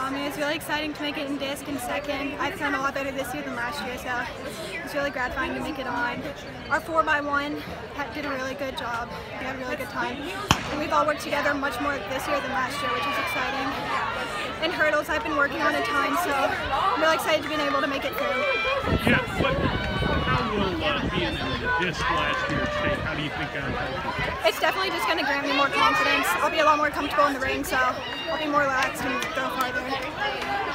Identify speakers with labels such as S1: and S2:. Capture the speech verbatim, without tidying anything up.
S1: Um, it was really exciting to make it in disc in second. I've done a lot better this year than last year, so it's really gratifying to make it on. Our four by one did a really good job. We had a really good time. And we've all worked together much more this year than last year, which is exciting. And hurdles, I've been working on a ton, so I'm really excited to be able to make it through.
S2: Yeah, what, how will uh, being in the disc last year shape? How do you think that'll help you?
S1: It's definitely just going to grant me more confidence. I'll be a lot more comfortable in the ring, so I'll be more relaxed and throw farther.